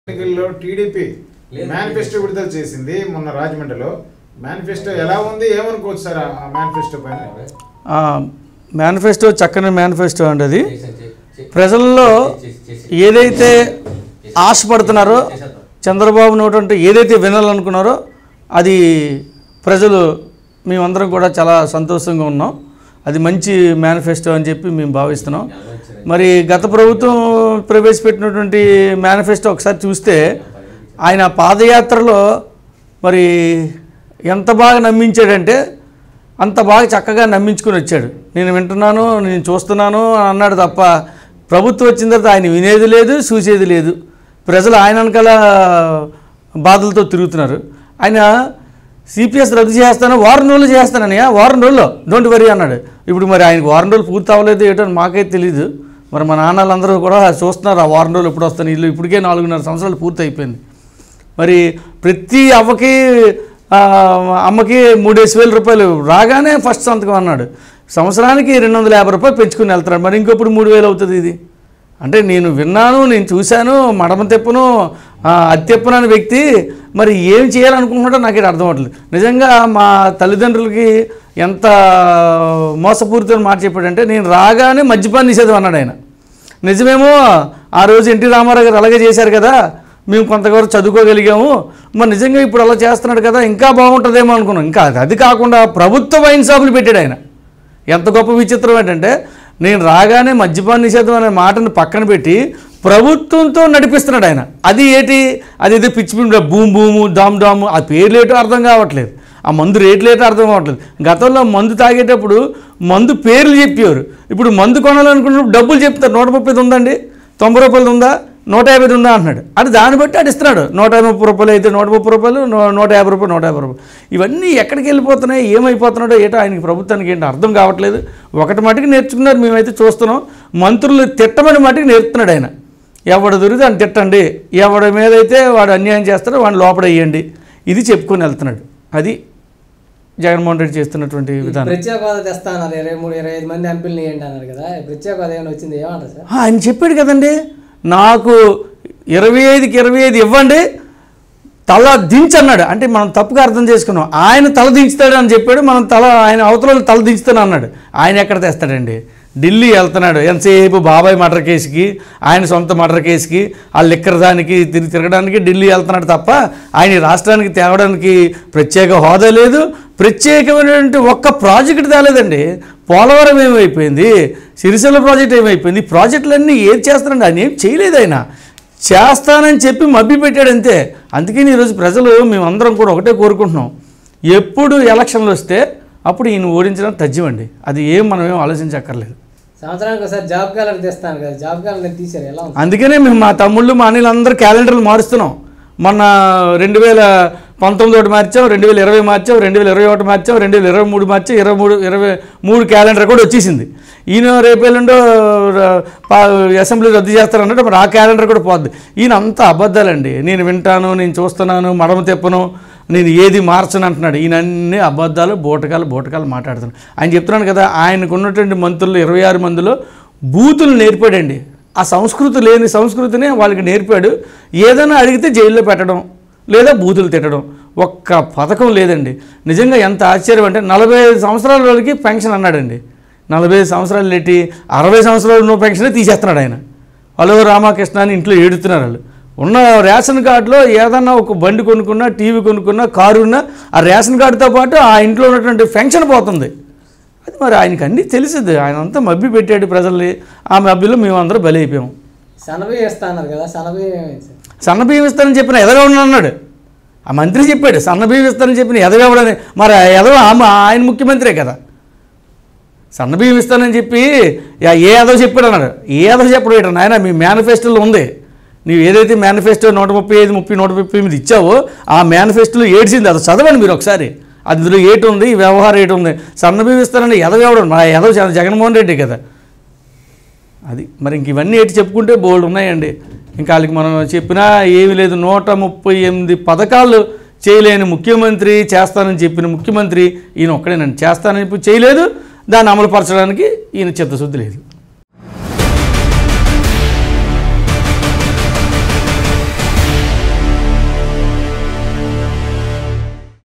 ఎన్నికల్లో TDP manifesto విడుదల చేసింది మొన్న రాజమండ్రిలో. మేనిఫెస్టో ఎలా ఉంది, ఏమనుకోవచ్చు సార్ ఆ మేనిఫెస్టో పైన? మేనిఫెస్టో చక్కని మేనిఫెస్టో అండి. అది ప్రజల్లో ఏదైతే ఆశపడుతున్నారో, చంద్రబాబు నోటంటే ఏదైతే వినాలనుకున్నారో అది ప్రజలు మేమందరం కూడా చాలా సంతోషంగా ఉన్నాం. అది మంచి మేనిఫెస్టో అని చెప్పి మేము భావిస్తున్నాం. మరి గత ప్రభుత్వం ప్రవేశపెట్టినటువంటి మేనిఫెస్టో ఒకసారి చూస్తే ఆయన పాదయాత్రలో మరి ఎంత బాగా నమ్మించాడంటే అంత బాగా చక్కగా నమ్మించుకుని వచ్చాడు. నేను వింటున్నాను, నేను చూస్తున్నాను అన్నాడు తప్ప ప్రభుత్వం వచ్చిన తర్వాత ఆయన వినేది లేదు, చూసేది లేదు. ప్రజలు ఆయన వెనకాల బాధలతో తిరుగుతున్నారు. ఆయన సిపిఎస్ రద్దు చేస్తాను, వారం రోజులు చేస్తానని, వారం రోజుల్లో డోంట్ వరీ అన్నాడు. ఇప్పుడు మరి ఆయనకు వారం రోజులు పూర్తి అవ్వలేదు ఏంటో మాకైతే తెలీదు. మరి మా నాన్నలందరూ కూడా చూస్తున్నారు ఆ వారం రోజులు ఎప్పుడు వస్తాను. ఇల్లు ఇప్పటికే 4.5 సంవత్సరాలు పూర్తి అయిపోయింది. మరి ప్రతి అమ్మకి 3,000 రూపాయలు రాగానే ఫస్ట్ సంతకం అన్నాడు. సంవత్సరానికి 250 రూపాయలు పెంచుకుని వెళ్తున్నాడు. మరి ఇంకొప్పుడు 3,000 అవుతుంది. ఇది అంటే నేను విన్నాను, నేను చూశాను, మడమ తెప్పను అది తెప్పను అనే వ్యక్తి మరి ఏం చేయాలనుకుంటున్నాడో నాకు ఇది అర్థం అవ్వట్లేదు. నిజంగా మా తల్లిదండ్రులకి ఎంత మోసపూరితమైన మాట చెప్పాడంటే, నేను రాగానే మద్యపాన నిషేధం అన్నాడు ఆయన. నిజమేమో ఆ రోజు ఎన్టీ రామారావు గారు అలాగే చేశారు కదా, మేము కొంతవరకు చదువుకోగలిగాము. మరి నిజంగా ఇప్పుడు అలా చేస్తున్నాడు కదా, ఇంకా బాగుంటుందేమో అనుకున్నాం. ఇంకా అది కాకుండా ప్రభుత్వ వైన్ షాపులు పెట్టాడు ఆయన. ఎంత గొప్ప విచిత్రం ఏంటంటే, నేను రాగానే మద్యపాన నిషేధం అనే మాటను పక్కన పెట్టి ప్రభుత్వంతో నడిపిస్తున్నాడు ఆయన. అది ఏంటి, అది ఏదో పిచ్చి భూమ్ భూము డామ్ డాము, ఆ పేర్లు ఏంటో అర్థం కావట్లేదు, ఆ మందు రేట్లు ఏంటో అర్థం కావట్లేదు. గతంలో మందు తాగేటప్పుడు మందు పేర్లు చెప్పేవారు. ఇప్పుడు మందు కొనాలనుకున్నప్పుడు డబ్బులు చెప్తారు. 130 ఉందండి, 90 రూపాయలు ఉందా, 150 ఉందా అంటున్నాడు. అది దాన్ని బట్టి అది ఇస్తున్నాడు. 130 రూపాయలు అయితే 130 రూపాయలు, 150 రూపాయలు 150 రూపాయలు. ఇవన్నీ ఎక్కడికి వెళ్ళిపోతున్నాయి, ఏమైపోతున్నాడో ఏటో ఆయనకి ప్రభుత్వానికి ఏంటో అర్థం కావట్లేదు. ఒకటి మటుకు నేర్చుకున్నారు, మేమైతే చూస్తున్నాం. మంత్రులు తిట్టమని మటుకు నేర్పుతున్నాడు ఆయన. ఎవడు దొరికితే అని తిట్టండి, ఎవడి మీద అయితే వాడు అన్యాయం చేస్తాడో వాడిని లోపల వేయండి, ఇది చెప్పుకొని వెళ్తున్నాడు. అది జగన్మోహన్ రెడ్డి చేస్తున్నటువంటి విధానం. ప్రత్యేక హోదా తెస్తా అన్నారు, 23-25 మంది ఎంపీలు వేయండి అన్నారు కదా, ప్రత్యేక హోదా ఏమైనా వచ్చింది, ఏమంటారు సార్? ఆయన చెప్పాడు కదండి, నాకు 25కి 25 ఇవ్వండి, తల దించన్నాడు. అంటే మనం తప్పుగా అర్థం చేసుకున్నాం. ఆయన తల దించుతాడు అని చెప్పాడు, మనం ఆయన అవతల తల దించుతాను అన్నాడు. ఆయన ఎక్కడ తెస్తాడండి? ఢిల్లీ వెళ్తున్నాడు ఎంతసేపు బాబాయ్ మర్డర్ కేసుకి, ఆయన సొంత మర్డర్ కేసుకి, ఆ లిక్కర్ దానికి తిరగడానికి ఢిల్లీ వెళ్తున్నాడు తప్ప ఆయన రాష్ట్రానికి తేవడానికి ప్రత్యేక హోదా లేదు, ప్రత్యేకమైనటువంటి ఒక్క ప్రాజెక్టు తేలేదండి. పోలవరం ఏమైపోయింది, సిరిసిల్ల ప్రాజెక్ట్ ఏమైపోయింది, ప్రాజెక్టులన్నీ ఏది చేస్తారండి? ఆయన ఏం చేయలేదు. ఆయన చేస్తానని చెప్పి మభ్య పెట్టాడు అంతే. అందుకని ఈరోజు ప్రజలు మేమందరం కూడా ఒకటే కోరుకుంటున్నాం, ఎప్పుడు ఎలక్షన్లు వస్తే అప్పుడు ఈయన ఓడించడం తథ్యమండి. అది ఏం మనం ఏం ఆలోచించక్కర్లేదు. సంవత్సరానికి ఒకసారి జాబ్ క్యాలెండర్ తెస్తాను కదా, జాబ్ క్యాలెండర్ తీశారు, ఎలా ఉంది? అందుకనే మేము మా తమ్ముళ్ళు మా అన్నలందరూ క్యాలెండర్లు మారుస్తున్నాం. మొన్న 2019 ఒకటి మార్చాం, 2020 మార్చాం, 2021 మార్చాం, 2023 మార్చాం, 23 క్యాలెండర్ కూడా వచ్చేసింది. ఈయన రేపేళ్ళండో అసెంబ్లీ రద్దు చేస్తారన్నట్టు మరి ఆ క్యాలెండర్ కూడా పోద్ది. ఈయన అంతా అబద్ధాలండి. నేను వింటాను, నేను చూస్తున్నాను, మడమ తెప్పను, నేను ఏది మార్చను అంటున్నాడు. ఈయన అన్ని అబద్ధాలు, బోటకాలు మాట్లాడుతున్నాడు. ఆయన చెప్తున్నాను కదా, ఆయనకు ఉన్నటువంటి మంత్రులు 26 మందిలో బూతులు నేర్పాడండి. ఆ సంస్కృతి లేని సంస్కృతినే వాళ్ళకి నేర్పాడు. ఏదైనా అడిగితే జైల్లో పెట్టడం లేదా బూతులు తిట్టడం, ఒక్క పథకం లేదండి. నిజంగా ఎంత ఆశ్చర్యం అంటే 45 సంవత్సరాల వాళ్ళకి పెన్షన్ అన్నాడండి. 45 సంవత్సరాలు లేటి 60 సంవత్సరాలు ఉన్న పెన్షనే తీసేస్తున్నాడు ఆయన. వాళ్ళు రామకృష్ణ అని ఇంట్లో ఏడుతున్నారు. వాళ్ళు ఉన్న రేషన్ కార్డులో ఏదన్నా ఒక బండి కొనుక్కున్నా, టీవీ కొనుక్కున్నా, కారు ఉన్నా ఆ రేషన్ కార్డుతో పాటు ఆ ఇంట్లో ఉన్నటువంటి పెన్షన్ పోతుంది. అది మరి ఆయనకి అన్నీ తెలిసింది. ఆయన అంతా మభ్య పెట్టాడు ప్రజల్ని. ఆ మభ్యలో మేమందరం బలి అయిపోయాం. సన్నబియ్యం ఇస్తా అన్నారు కదా, సన్నబియ్యం ఇస్తానని చెప్పిన ఎదగవడం అన్నాడు. ఆ మంత్రి చెప్పాడు సన్నబియ్యం ఇస్తానని చెప్పిన ఎదగవడని. మరి ఎదవ ఆయన ముఖ్యమంత్రే కదా. సన్నబియ్యం ఇస్తానని చెప్పి ఏ ఎదవ చెప్పాడు అన్నాడు. ఏ ఎదవ చెప్పడం ఏంటన్నా ఆయన? మీ మేనిఫెస్టోలో ఉంది. నీవు ఏదైతే మేనిఫెస్టో 135, 30, 138 ఇచ్చావో ఆ మేనిఫెస్టోలో ఏడ్చింది. అది చదవండి మీరు ఒకసారి. అందులో ఏటు ఉంది, వ్యవహారం ఏటు ఉంది. సన్నబియ్యం ఇస్తానని ఎదవడం మా ఎదవ జగన్మోహన్ రెడ్డి కదా. అది మరి ఇంక ఇవన్నీ ఏటి చెప్పుకుంటే బోల్డ్ ఉన్నాయండి. ఇంకా వాళ్ళకి మనం చెప్పినా ఏమీ లేదు. 138 పథకాలు చేయలేని ముఖ్యమంత్రి, చేస్తానని చెప్పిన ముఖ్యమంత్రి ఈయన ఒక్కడేనండి. చేస్తానని చేయలేదు, దాన్ని అమలుపరచడానికి ఈయన చిత్తశుద్ధి లేదు.